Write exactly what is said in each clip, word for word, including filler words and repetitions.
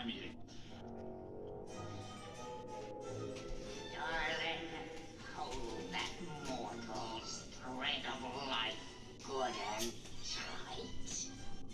my meeting. Darling, hold that mortal's thread of life good and tight.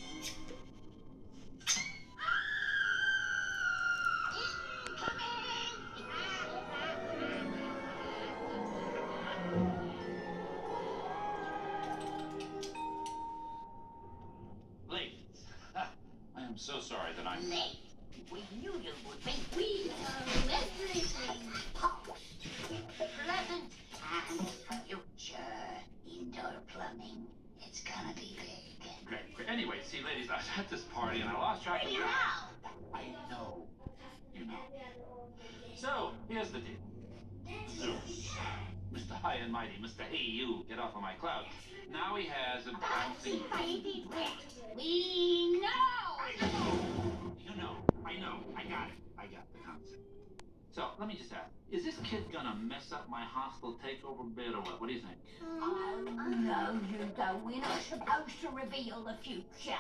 Late. I am so sorry that I'm Late. We knew you would be. We know everything. Post, present, and future indoor plumbing. It's gonna be big. great. great. Anyway, see, ladies, I was at this party and I lost track of You time. know. I know. You know. So, here's the deal. Zeus, Mister High and Mighty, Mister Hey You, get off of my cloud. Now he has a bouncing... Baby wet. We know. You know, I know, I got it. I got the concept. So, let me just ask, is this kid gonna mess up my hostile takeover bid or what? What do you think? Oh, no, you don't. We're not supposed to reveal the future.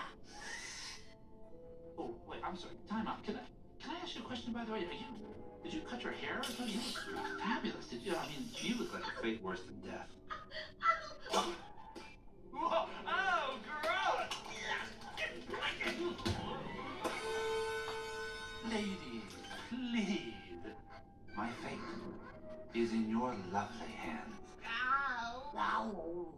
Oh, wait, I'm sorry. Time out. Can I, can I ask you a question, by the way? Are you, did you cut your hair or something? You look fabulous. Did you? I mean, you look like a fate worse than death. Whoa! Oh, gross! Lady, please. My fate is in your lovely hands. Ow.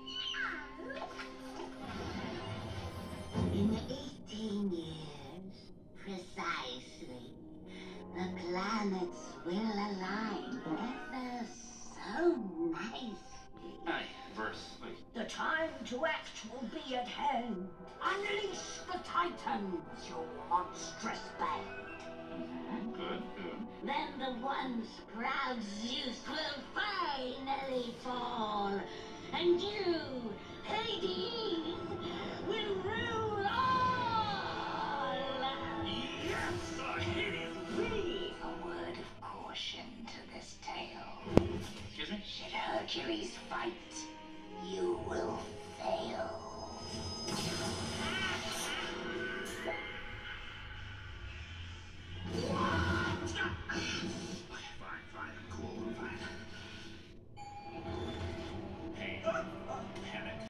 In eighteen years, precisely, the planets will align ever so nicely. Aye, verse. Like, The time to act will be at hand. Unleash the Titans, your monstrous band. mm-hmm, good, good. Then the once proud Zeus will finally fall, and you, Hades,